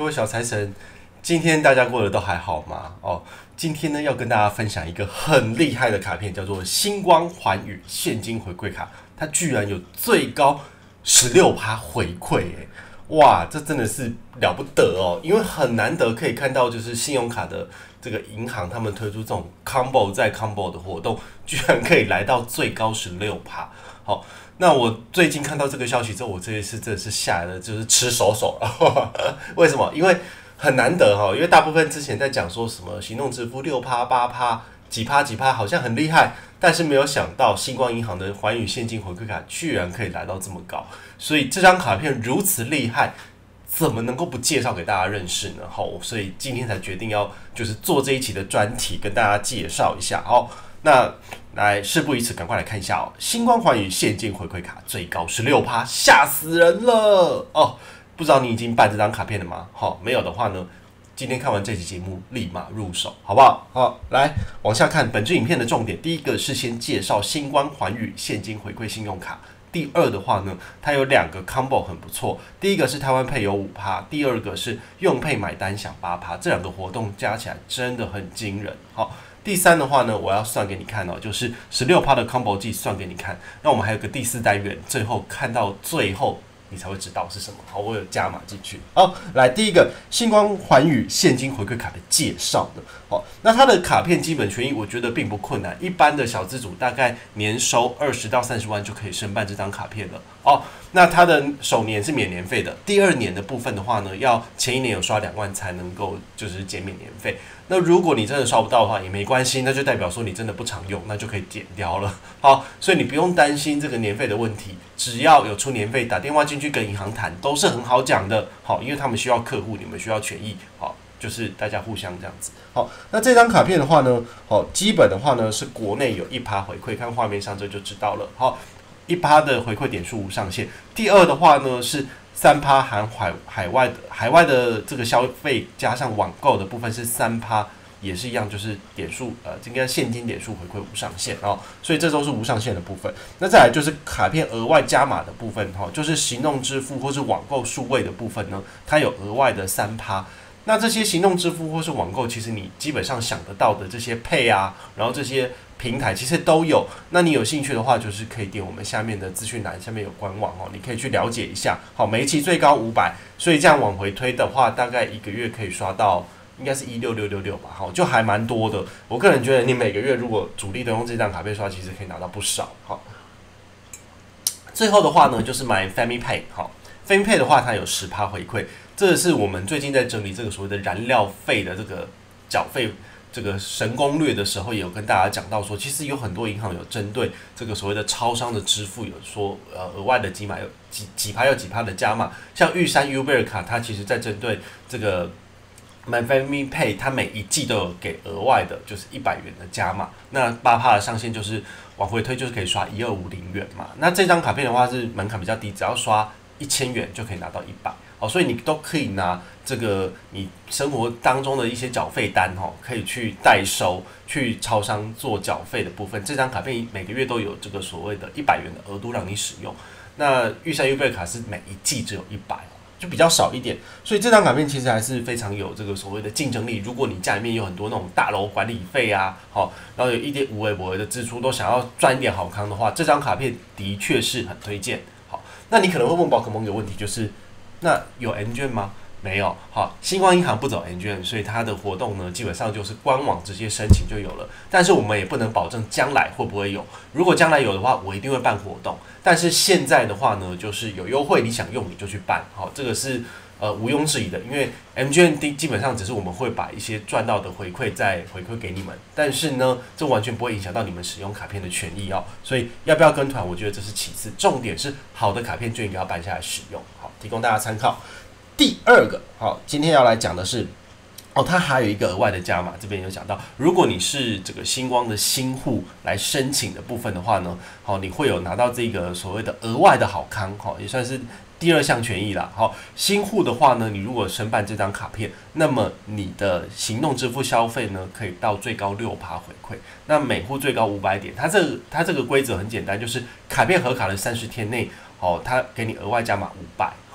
各位小财神，今天大家过得都还好吗？今天呢要跟大家分享一个很厉害的卡片，叫做星光环宇现金回馈卡，它居然有最高16%回馈耶！哇，这真的是了不得哦！因为很难得可以看到，就是信用卡的这个银行他们推出这种 combo 再 combo 的活动，居然可以来到最高16%。好，那我最近看到这个消息之后，我这一次真的是吓得就是吃手手了。为什么？因为很难得哈，因为大部分之前在讲说什么行动支付6%、8%、几趴几趴，好像很厉害，但是没有想到星光银行的环宇现金回馈卡居然可以来到这么高，所以这张卡片如此厉害，怎么能够不介绍给大家认识呢？好，所以今天才决定要就是做这一期的专题，跟大家介绍一下。好，那来事不宜迟，赶快来看一下哦。星光环宇现金回馈卡最高16%，吓死人了哦！不知道你已经办这张卡片了吗？好，没有的话呢，今天看完这期节目立马入手，好不好？好，来往下看本支影片的重点。第一个是先介绍星光环宇现金回馈信用卡。第二的话呢，它有2个 combo 很不错。第一个是台湾配有5%，第二个是用配买单享8%，这2个活动加起来真的很惊人。好，第三的话呢，我要算给你看哦，就是16%的 combo 计算给你看。那我们还有个第4单元，最后看到最后你才会知道是什么。好，我有加码进去。好，来第一个星光环宇现金回馈卡的介绍呢。好，那它的卡片基本权益我觉得并不困难，一般的小资主大概年收20到30万就可以申办这张卡片了。哦，那它的首年是免年费的，第2年的部分的话呢，要前1年有刷2万才能够就是减免年费。那如果你真的刷不到的话也没关系，那就代表说你真的不常用，那就可以减掉了。好，所以你不用担心这个年费的问题，只要有出年费，打电话进去跟银行谈都是很好讲的。好，因为他们需要客户，你们需要权益，好，就是大家互相这样子。好，那这张卡片的话呢，好，基本的话呢是国内有1%回馈，看画面上这就知道了。好，1%的回馈点数无上限。第二的话呢是3%含海外的这个消费加上网购的部分是3%，也是一样，就是点数应该现金点数回馈无上限哦，所以这都是无上限的部分。那再来就是卡片额外加码的部分就是行动支付或是网购数位的部分呢，它有额外的3%。那这些行动支付或是网购，其实你基本上想得到的这些配啊，然后这些平台其实都有。那你有兴趣的话，就是可以点我们下面的资讯栏，下面有官网哦，你可以去了解一下。好，每一期最高500，所以这样往回推的话，大概1个月可以刷到应该是16666吧，好，就还蛮多的。我个人觉得你每个月如果主力都用这张卡片刷，其实可以拿到不少。好，最后的话呢，就是买 Family Pay。好，Family Pay 的话，它有10%回馈。这是我们最近在整理这个所谓的燃料费的这个缴费这个神攻略的时候，也有跟大家讲到说，其实有很多银行有针对这个所谓的超商的支付，有说额外的几码有几趴有几趴的加码，像玉山 Uber 卡，它其实在针对这个My Family Pay， 它每一季都有给额外的就是100元的加码，那8%的上限就是往回推就是可以刷1250元嘛。那这张卡片的话是门槛比较低，只要刷1000元就可以拿到100。好，所以你都可以拿这个你生活当中的一些缴费单可以去代收，去超商做缴费的部分。这张卡片每个月都有这个所谓的100元的额度让你使用。那玉山 Uber 卡是每一季只有100，就比较少一点。所以这张卡片其实还是非常有这个所谓的竞争力。如果你家里面有很多那种大楼管理费啊，然后有一点无微不微的支出，都想要赚一点好康的话，这张卡片的确是很推荐。好，那你可能会问宝可梦一个问题，就是那有 N 券吗？没有。好，星光银行不走 N 券，所以它的活动呢，基本上就是官网直接申请就有了。但是我们也不能保证将来会不会有。如果将来有的话，我一定会办活动。但是现在的话呢，就是有优惠，你想用你就去办。好，这个是毋庸置疑的，因为 M 券基本上只是我们会把一些赚到的回馈再回馈给你们，但是呢，这完全不会影响到你们使用卡片的权益哦。所以要不要跟团，我觉得这是其次，重点是好的卡片就应该要办下来使用。好，提供大家参考。第二个，好，今天要来讲的是，它还有一个额外的加码，这边有讲到，如果你是这个星光的新户来申请的部分的话呢，好，你会有拿到这个所谓的额外的好康，好，也算是第2项权益啦。好，新户的话呢，你如果申办这张卡片，那么你的行动支付消费呢，可以到最高6%回馈，那每户最高500点。它这个规则很简单，就是卡片核卡的30天内，它给你额外加码500。好，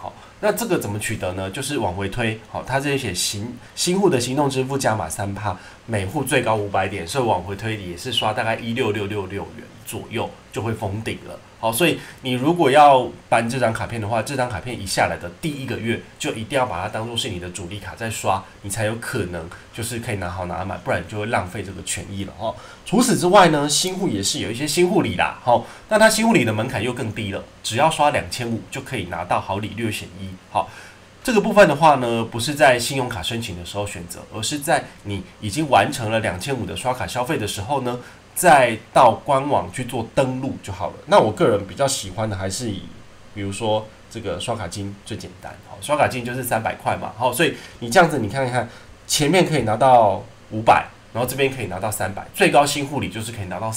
那这个怎么取得呢？就是往回推，好，它这里写新户的行动支付加码3%，每户最高500点，所以往回推也是刷大概16666元左右就会封顶了。好，所以你如果要办这张卡片的话，这张卡片一下来的第1个月就一定要把它当做是你的主力卡在刷，你才有可能就是可以拿好拿满，不然你就会浪费这个权益了哦。除此之外呢，新户也是有一些新户礼啦，好，那它新户礼的门槛又更低了，只要刷2500就可以拿到好礼略选一。好，这个部分的话呢，不是在信用卡申请的时候选择，而是在你已经完成了2500的刷卡消费的时候呢，再到官网去做登录就好了。那我个人比较喜欢的还是以，比如说这个刷卡金最简单，好，刷卡金就是300块嘛，好，所以你这样子你看看，前面可以拿到500，然后这边可以拿到300，最高新户礼就是可以拿到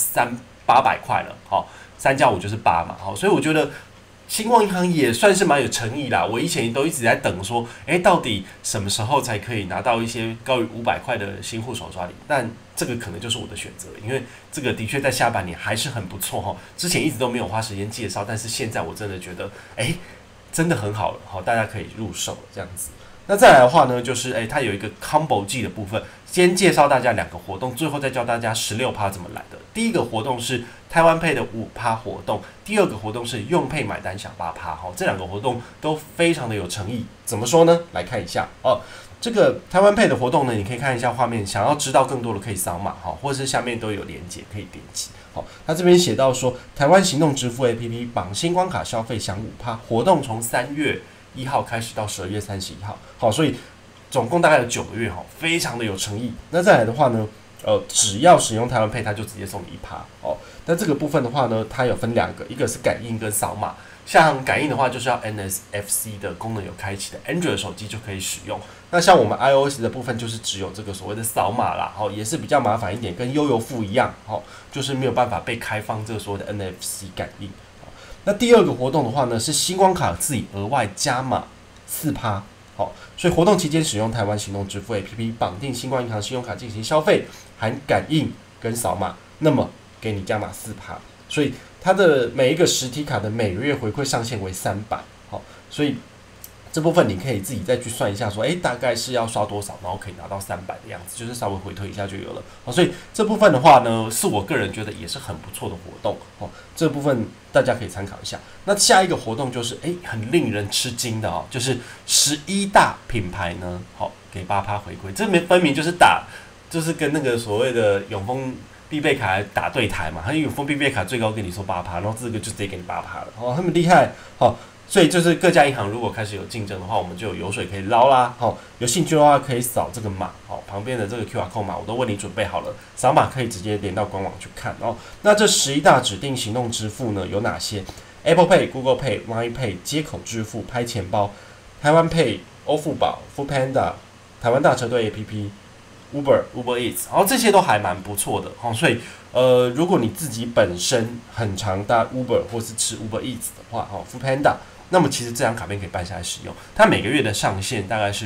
800块了，好，3加5就是8嘛，好，所以我觉得星光银行也算是蛮有诚意啦。我以前都一直在等说，到底什么时候才可以拿到一些高于500块的新户手刷礼？但这个可能就是我的选择，因为这个的确在下半年还是很不错哈。之前一直都没有花时间介绍，但是现在我真的觉得，真的很好了，好，大家可以入手了这样子。那再来的话呢，就是它有一个 combo 季的部分，先介绍大家2个活动，最后再教大家16%怎么来的。第一个活动是台湾配的5%活动，第二个活动是用配买单享8%。好，这2个活动都非常的有诚意。怎么说呢？来看一下哦。这个台湾配的活动呢，你可以看一下画面，想要知道更多的可以扫码哈，或者是下面都有连结可以点击。好，它这边写到说，台湾行动支付 APP 绑星光卡消费享5%，活动从3月1号开始到12月31号。好，所以总共大概有9个月哈，非常的有诚意。那再来的话呢，只要使用台湾配，它就直接送你1%哦。那这个部分的话呢，它有分2个，一个是感应跟扫码。像感应的话，就是要 NFC 的功能有开启的 Android 手机就可以使用。那像我们 iOS 的部分，就是只有这个所谓的扫码啦，也是比较麻烦一点，跟悠游付一样，就是没有办法被开放这个所谓的 NFC 感应。那第二个活动的话呢，是星光卡自己额外加码4%。好，所以活动期间使用台湾行动支付 APP 绑定星光银行信用卡进行消费，含感应跟扫码，那么给你加码4%。所以它的每一个实体卡的每个月回馈上限为300。好，所以这部分你可以自己再去算一下说，大概是要刷多少，然后可以拿到300的样子，就是稍微回推一下就有了。好，所以这部分的话呢，是我个人觉得也是很不错的活动。这部分大家可以参考一下。那下一个活动就是很令人吃惊的就是11大品牌呢，给8%回馈，这分明就是跟那个所谓的永丰必备卡打对台嘛，它永丰必备卡最高给你说8%，然后这个就直接给你8%了，他们厉害，所以就是各家银行如果开始有竞争的话，我们就有油水可以捞啦，有兴趣的话可以扫这个码，旁边的这个 QR code 码我都为你准备好了，扫码可以直接连到官网去看哦。那这11大指定行动支付呢有哪些 ？Apple Pay、Google Pay、Line Pay 接口支付、拍钱包、台湾 Pay、欧付宝、Foodpanda、台湾大车队 APP、Uber Eats， 然后这些都还蛮不错的，所以如果你自己本身很常搭 Uber 或是吃 Uber Eats 的话，Foodpanda。那么其实这张卡片可以办下来使用，它每个月的上限大概是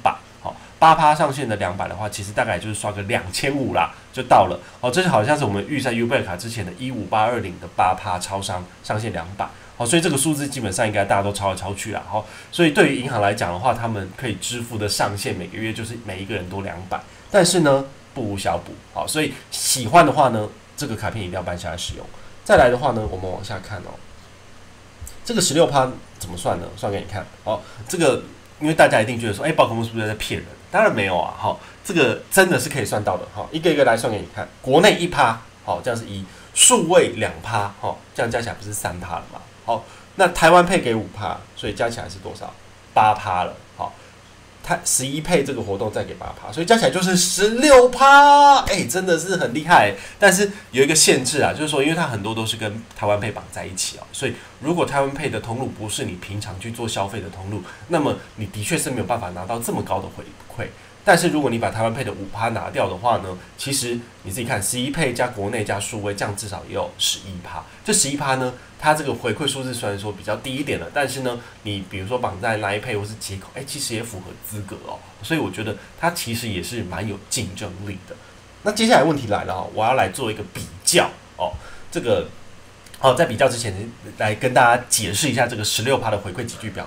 200，8%上限的200的话，其实大概就是刷个2500啦，就到了。这就好像是我们预算 Uber 卡之前的15820的8%超商上限200，所以这个数字基本上应该大家都抄来抄去啦。所以对于银行来讲的话，他们可以支付的上限每个月就是每一个人多200，但是呢不无小补，所以喜欢的话呢，这个卡片一定要办下来使用。再来的话呢，我们往下看这个16%怎么算呢？算给你看。这个因为大家一定觉得说，宝可梦是不是在骗人？当然没有啊。这个真的是可以算到的。一个一个来算给你看。国内1%，这样是1；数位2%，这样加起来不是3%了吗？那台湾配给5%，所以加起来是多少？8%了。它11配这个活动再给8%，所以加起来就是16%，真的是很厉害。但是有一个限制啊，就是说，因为它很多都是跟台湾配绑在一起所以如果台湾配的通路不是你平常去做消费的通路，那么你的确是没有办法拿到这么高的回馈。但是如果你把台湾配的5%拿掉的话呢，其实你自己看11配加国内加数位，这样至少也有11%。这11%呢，它这个回馈数字虽然说比较低一点了，但是呢，你比如说绑在 Line Pay 或是接口，其实也符合资格所以我觉得它其实也是蛮有竞争力的。那接下来问题来了我要来做一个比较这个在比较之前来跟大家解释一下这个16%的回馈集聚表格好了。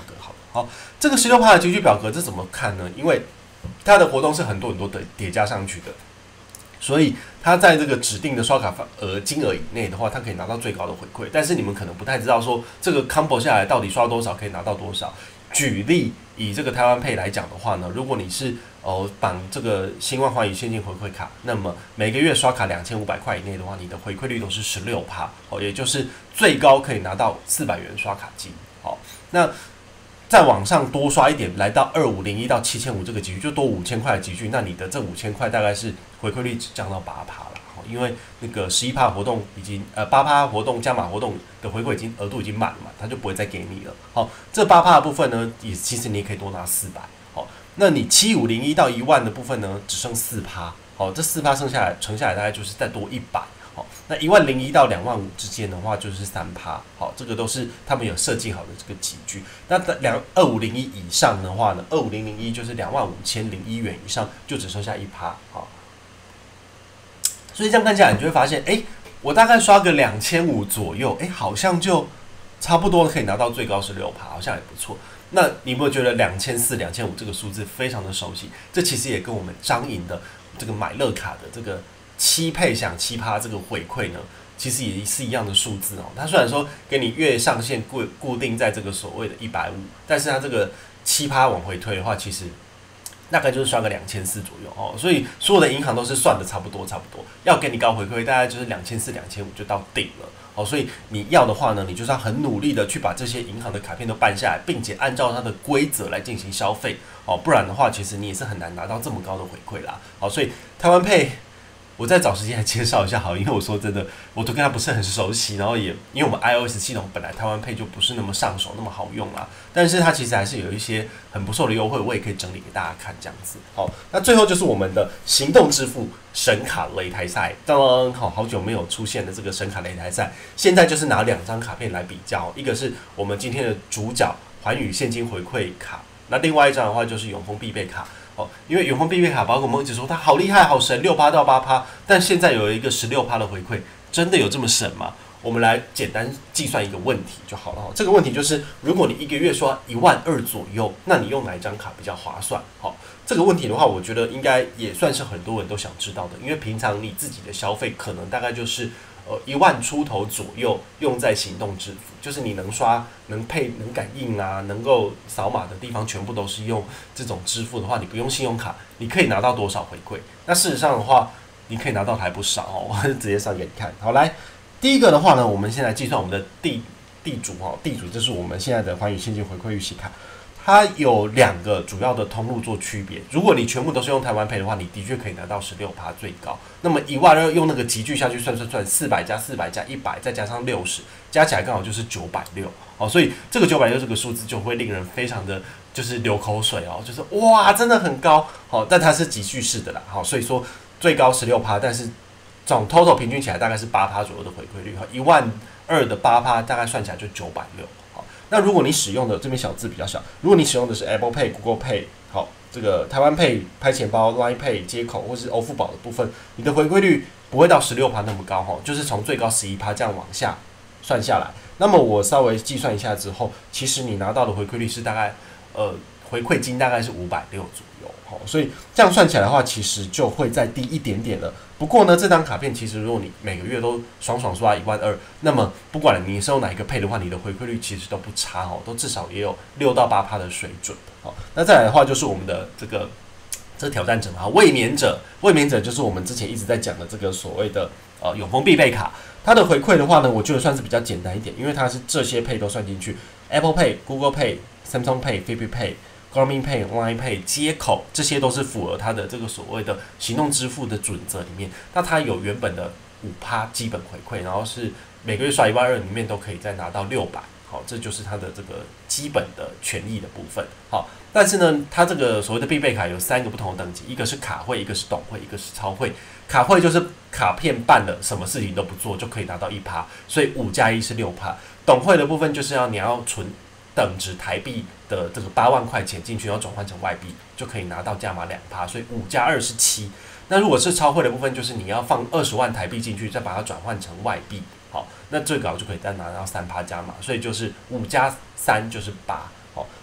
好，这个16%的集聚表格这怎么看呢？因为它的活动是很多的叠加上去的，所以它在这个指定的刷卡金额以内的话，它可以拿到最高的回馈。但是你们可能不太知道说这个 combo 下来到底刷多少可以拿到多少。举例以这个台湾 Pay 来讲的话呢，如果你是绑这个新万寰宇现金回馈卡，那么每个月刷卡2500块以内的话，你的回馈率都是16%，也就是最高可以拿到400元刷卡金。好，那再往上多刷一点，来到2501到7500这个集聚，就多5000块的集聚，那你的这5000块大概是回馈率只降到8%了，因为那个11%活动已经8%活动加码活动的回馈额度已经满了嘛，它就不会再给你了。好，这8%的部分呢，其实你也可以多拿400。好，那你7501到10000的部分呢，只剩4%。好，这4%乘下来大概就是再多100。好，那10001到25000之间的话就是3%。好，这个都是他们有设计好的这个集聚。那2501以上的话呢，25001就是25001元以上，就只剩下1%。好，所以这样看起来，你就会发现，我大概刷个2500左右，好像就差不多可以拿到最高16%，好像也不错。那你有没有觉得2400、2500这个数字非常的熟悉？这其实也跟我们张颖的这个买乐卡的这个7配享7%这个回馈呢，其实也是一样的数字哦。它虽然说给你月上限固定在这个所谓的150，但是它这个7%往回推的话，其实大概就是刷个2400左右哦。所以所有的银行都是算的差不多，要给你高回馈，大概就是2400、2500就到顶了。好，所以你要的话呢，你就是要很努力的去把这些银行的卡片都办下来，并且按照它的规则来进行消费哦，不然的话，其实你也是很难拿到这么高的回馈啦。好，所以台湾 Pay， 我再找时间来介绍一下好，因为我说真的，我都跟他不是很熟悉，然后也因为我们 iOS 系统本来台湾 Pay 就不是那么上手，那么好用啦，但是它其实还是有一些很不错的优惠，我也可以整理给大家看这样子。好，那最后就是我们的行动支付神卡擂台赛，当好久没有出现的这个神卡擂台赛，现在就是拿2张卡片来比较，一个是我们今天的主角寰宇现金回馈卡，那另外一张的话就是永丰必备卡。因为永丰必备卡，包括我们一直说它好厉害、好神，6%到8%，但现在有一个16%的回馈，真的有这么神吗？我们来简单计算一个问题就好了。这个问题就是，如果你一个月刷12000左右，那你用哪一张卡比较划算？好，这个问题的话，我觉得应该也算是很多人都想知道的，因为平常你自己的消费可能大概就是10000出头左右用在行动支付，就是你能刷、能配、能感应啊，能够扫码的地方，全部都是用这种支付的话，你不用信用卡，你可以拿到多少回馈？那事实上的话，你可以拿到还不少哦，我直接算给你看。好，来，第一个的话呢，我们先来计算我们的地主哦，地主就是我们现在的寰宇现金回馈预习卡。它有2个主要的通路做区别。如果你全部都是用台湾 Pay 的话，你的确可以拿到16%最高。那么12000用那个集聚下去算，400加400加100，再加上60，加起来刚好就是960哦。所以这个960这个数字就会令人非常的就是流口水哦，就是哇，真的很高哦。但它是集聚式的啦，好，所以说最高16%，但是总 total 平均起来大概是8%左右的回馈率，12000的8%大概算起来就960。那如果你使用的这边小字比较小，如果你使用的是 Apple Pay、Google Pay， 好，这个台湾 Pay、拍钱包、Line Pay 接口或是欧付宝的部分，你的回馈率不会到16%那么高哈，就是从最高11%这样往下算下来。那么我稍微计算一下之后，其实你拿到的回馈率是大概回馈金大概是560左右，所以这样算起来的话，其实就会再低一点点了。不过呢，这张卡片其实如果你每个月都爽刷12000，那么不管你是用哪一个配的话，你的回馈率其实都不差哦，都至少也有6到8%的水准。好，那再来的话就是我们的这个挑战者嘛，卫冕者就是我们之前一直在讲的这个所谓的永丰必备卡。它的回馈的话呢，我觉得算是比较简单一点，因为它是这些配都算进去 ，Apple Pay、Google Pay、Samsung Pay、Fitbit Pay、Garmin Pay、Line Pay 接口，这些都是符合它的这个所谓的行动支付的准则里面。那它有原本的5%基本回馈，然后是每个月刷12000里面都可以再拿到600。好，这就是它的这个基本的权益的部分。好，但是呢，它这个所谓的必备卡有3个不同的等级，一个是卡会，一个是董会，一个是超会。卡会就是卡片办了，什么事情都不做就可以拿到1%，所以5加1是6%。董会的部分就是你要存等值台币的这个8万块钱进去，然后转换成外币，就可以拿到加码2%，所以5加2是7。那如果是超会的部分，就是你要放20万台币进去，再把它转换成外币，好，那最高就可以再拿到3%加码，所以就是5加3就是8。好，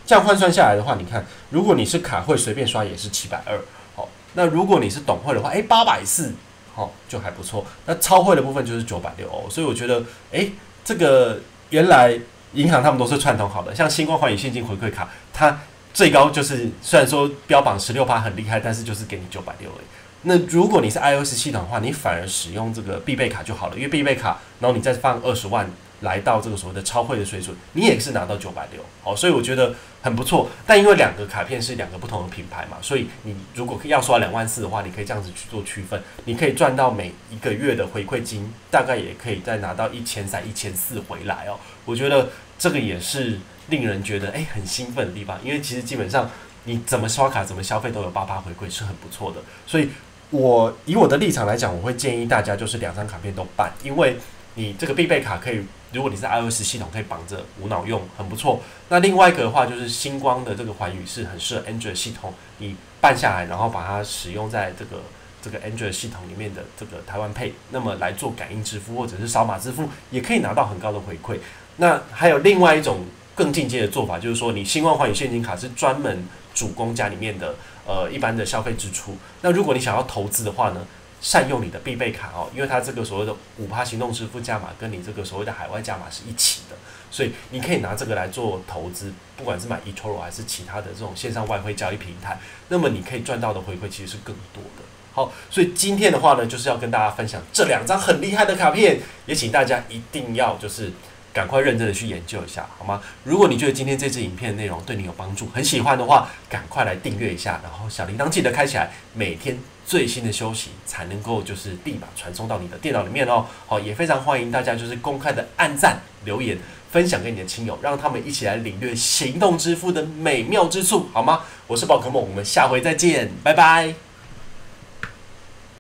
这样换算下来的话，你看，如果你是卡会随便刷也是720，好，那如果你是懂会的话，840，好，就还不错。那超会的部分就是960哦，所以我觉得，这个原来银行他们都是串通好的，像星光环宇现金回馈卡，它最高就是虽然说标榜16%很厉害，但是就是给你960而已。那如果你是 iOS 系统的话，你反而使用这个必备卡就好了，因为必备卡，然后你再放20万来到这个所谓的超会的水准，你也是拿到960，好，所以我觉得很不错。但因为2个卡片是2个不同的品牌嘛，所以你如果要刷24000的话，你可以这样子去做区分，你可以赚到每一个月的回馈金，大概也可以再拿到1300、1400回来哦。我觉得这个也是令人觉得很兴奋的地方，因为其实基本上你怎么刷卡怎么消费都有8%回馈，是很不错的。所以以我的立场来讲，我会建议大家就是2张卡片都办，因为你这个必备卡可以，如果你是 iOS 系统可以绑着无脑用，很不错。那另外一个的话就是星光的这个环宇是很适合 Android 系统，你办下来然后把它使用在这个 Android 系统里面的这个台湾 Pay， 那么来做感应支付或者是扫码支付，也可以拿到很高的回馈。那还有另外一种更进阶的做法，就是说你星光环宇现金卡是专门主攻家里面的一般的消费支出。那如果你想要投资的话呢，善用你的必备卡哦，因为它这个所谓的5%行动支付价码跟你这个所谓的海外价码是一起的，所以你可以拿这个来做投资，不管是买 eToro 还是其他的这种线上外汇交易平台，那么你可以赚到的回馈其实是更多的。好，所以今天的话呢，就是要跟大家分享这2张很厉害的卡片，也请大家一定要就是赶快认真的去研究一下，好吗？如果你觉得今天这支影片的内容对你有帮助，很喜欢的话，赶快来订阅一下，然后小铃铛记得开起来，每天最新的消息才能够就是立马传送到你的电脑里面哦。好，也非常欢迎大家就是公开的按赞、留言、分享给你的亲友，让他们一起来领略行动支付的美妙之处，好吗？我是宝可梦，我们下回再见，拜拜。